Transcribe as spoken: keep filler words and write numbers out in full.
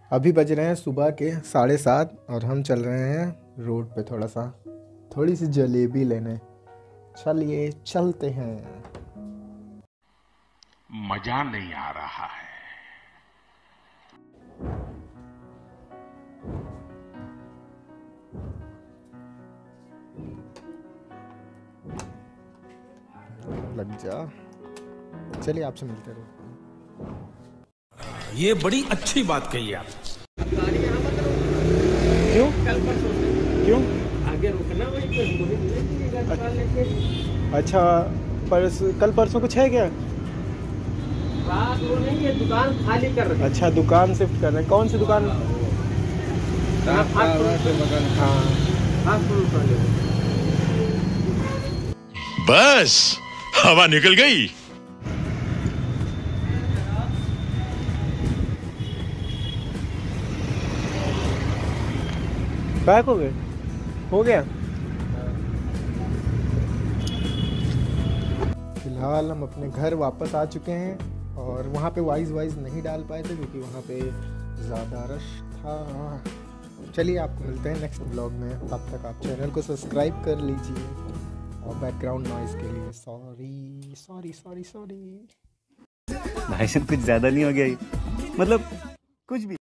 अभी बज रहे हैं सुबह के साढ़े सात और हम चल रहे हैं रोड पे थोड़ा सा थोड़ी सी जलेबी लेने। चलिए चलते हैं। मजा नहीं आ रहा है। लग जा। चलिए आपसे मिलते रहो। ये बड़ी अच्छी बात कही आप। क्यों क्यों आगे रुकना वहीं पे। अच्छा परस कल परसों कुछ है क्या? बात वो नहीं है, दुकान खाली कर रहे हैं। अच्छा दुकान शिफ्ट कर रहे हैं। कौन सी दुकान? हाँ, फास्ट फूड वाले। बस हवा निकल गई। बैक हो गए हो गया। फिलहाल हम अपने घर वापस आ चुके हैं और वहाँ पे वाइज वाइज नहीं डाल पाए थे क्योंकि वहाँ पे ज़्यादा रश था। चलिए आपको मिलते हैं नेक्स्ट ब्लॉग में। तब तक आप चैनल को सब्सक्राइब कर लीजिए और बैकग्राउंड नॉइज़ के लिए सॉरी सॉरी सॉरी सॉरी। भाई साहब कुछ ज़्यादा नहीं हो गया ये? मतलब कुछ भी।